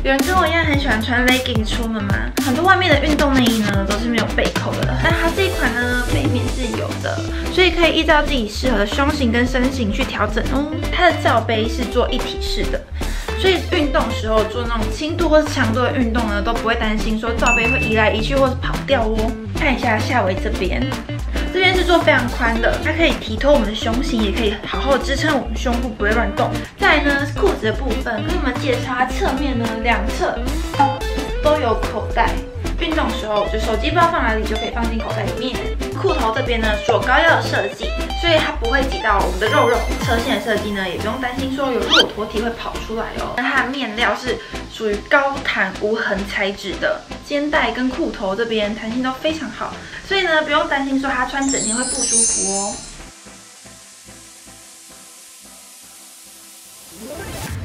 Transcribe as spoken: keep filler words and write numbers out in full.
有人跟我一样很喜欢穿 legging 出门吗？很多外面的运动内衣呢都是没有背扣的，但它这一款呢背面是有的，所以可以依照自己适合的胸型跟身形去调整哦。它的罩杯是做一体式的。 所以运动时候做那种轻度或是强度的运动呢，都不会担心说罩杯会移来移去或是跑掉哦。看一下下围这边，这边是做非常宽的，它可以提托我们的胸型，也可以好好支撑我们胸部不会乱动。再来呢，裤子的部分，跟我们介绍它侧面呢两侧都有口袋。 运动时候，就手机不知道放哪里就可以放进口袋里面。裤头这边呢做高腰的设计，所以它不会挤到我们的肉肉。车线的设计呢，也不用担心说有骆驼体会跑出来哦。那它的面料是属于高弹无痕材质的，肩带跟裤头这边弹性都非常好，所以呢不用担心说它穿整天会不舒服哦。